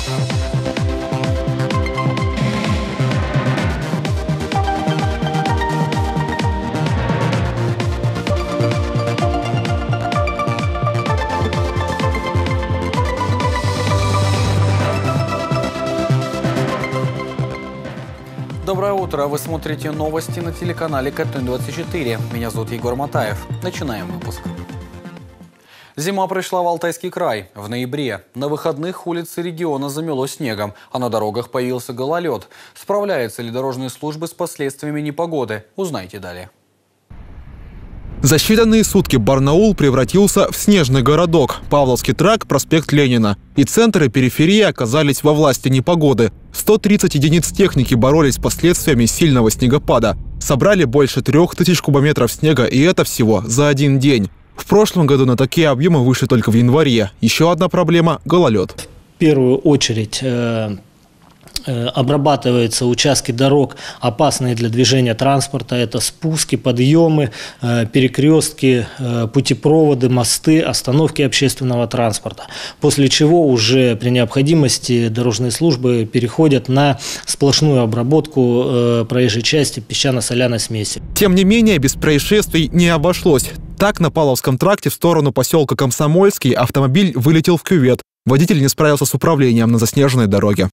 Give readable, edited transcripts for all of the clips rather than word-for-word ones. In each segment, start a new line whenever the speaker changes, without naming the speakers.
Доброе утро! Вы смотрите новости на телеканале Катунь-24. Меня зовут Егор Матаев. Начинаем выпуск. Зима пришла в Алтайский край. В ноябре на выходных улицы региона замело снегом, а на дорогах появился гололед. Справляются ли дорожные службы с последствиями непогоды? Узнайте далее.
За считанные сутки Барнаул превратился в снежный городок. Павловский тракт, проспект Ленина. И центр, и периферия оказались во власти непогоды. 130 единиц техники боролись с последствиями сильного снегопада. Собрали больше 3000 кубометров снега, и это всего за один день. В прошлом году на такие объемы вышли только в январе. Еще одна проблема – гололед.
В первую очередь обрабатываются участки дорог, опасные для движения транспорта. Это спуски, подъемы, перекрестки, путепроводы, мосты, остановки общественного транспорта. После чего уже при необходимости дорожные службы переходят на сплошную обработку проезжей части песчано-соляной смеси.
Тем не менее, без происшествий не обошлось. Так, на Павловском тракте в сторону поселка Комсомольский автомобиль вылетел в кювет. Водитель не справился с управлением на заснеженной дороге.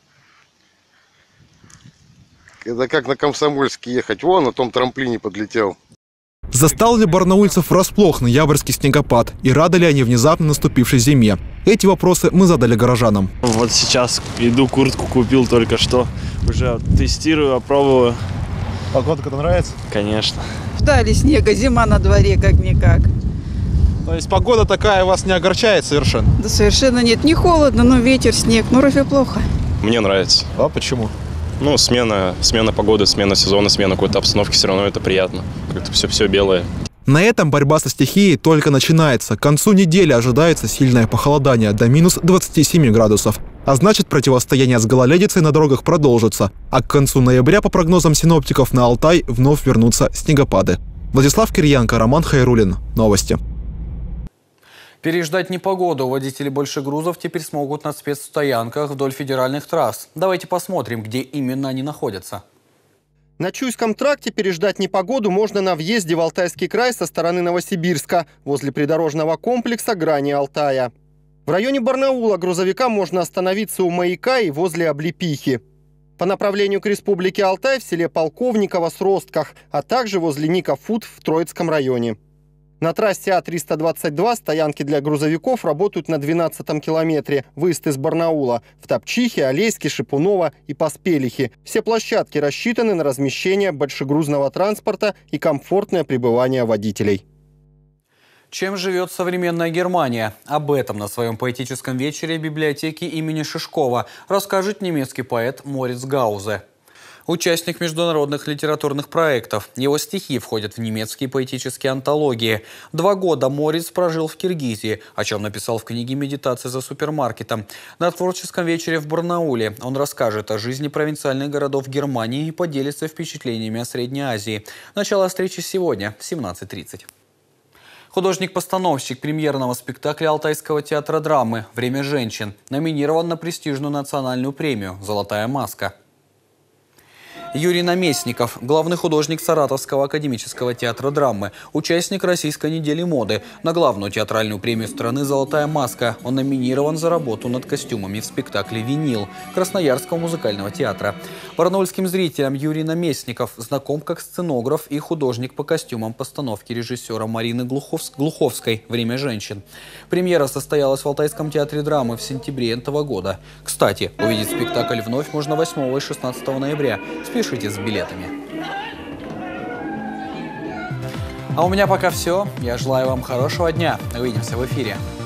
Это как на Комсомольский ехать. Вон на том трамплине подлетел.
Застал ли барнаульцев врасплох ноябрьский снегопад? И рады ли они внезапно наступившей зиме? Эти вопросы мы задали горожанам.
Вот сейчас иду, куртку купил только что. Уже тестирую, опробую.
Погода нравится?
Конечно.
Ждали снега, зима на дворе как-никак.
То есть погода такая вас не огорчает совершенно?
Да совершенно нет, не холодно, но ветер, снег, ну разве плохо?
Мне нравится.
А почему?
Ну, смена погоды, смена сезона, смена какой-то обстановки, все равно это приятно. Как-то все белое.
На этом борьба со стихией только начинается. К концу недели ожидается сильное похолодание до минус 27 градусов. А значит, противостояние с гололедицей на дорогах продолжится. А к концу ноября, по прогнозам синоптиков, на Алтай вновь вернутся снегопады. Владислав Кирьянко, Роман Хайрулин. Новости.
Переждать непогоду водители больших грузов теперь смогут на спецстоянках вдоль федеральных трасс. Давайте посмотрим, где именно они находятся.
На Чуйском тракте переждать непогоду можно на въезде в Алтайский край со стороны Новосибирска, возле придорожного комплекса «Грани Алтая». В районе Барнаула грузовикам можно остановиться у маяка и возле Облепихи. По направлению к Республике Алтай в селе Полковниково, Сростках, а также возле Ника Фуд в Троицком районе. На трассе А-322 стоянки для грузовиков работают на 12-м километре. Выезд из Барнаула в Топчихе, Алейске, Шипуново и Поспелихе. Все площадки рассчитаны на размещение большегрузного транспорта и комфортное пребывание водителей.
Чем живет современная Германия? Об этом на своем поэтическом вечере библиотеки имени Шишкова расскажет немецкий поэт Мориц Гаузе. Участник международных литературных проектов. Его стихи входят в немецкие поэтические антологии. 2 года Мориц прожил в Киргизии, о чем написал в книге «Медитация за супермаркетом». На творческом вечере в Барнауле он расскажет о жизни провинциальных городов Германии и поделится впечатлениями о Средней Азии. Начало встречи сегодня в 17:30. Художник-постановщик премьерного спектакля Алтайского театра драмы «Время женщин» номинирован на престижную национальную премию «Золотая маска». Юрий Наместников, главный художник Саратовского академического театра драмы, участник Российской недели моды. На главную театральную премию страны «Золотая маска» он номинирован за работу над костюмами в спектакле «Винил» Красноярского музыкального театра. Барнаульским зрителям Юрий Наместников знаком как сценограф и художник по костюмам постановки режиссера Марины Глуховской «Время женщин». Премьера состоялась в Алтайском театре драмы в сентябре этого года. Кстати, увидеть спектакль вновь можно 8 и 16 ноября. Спешите с билетами. А у меня пока все. Я желаю вам хорошего дня. Увидимся в эфире.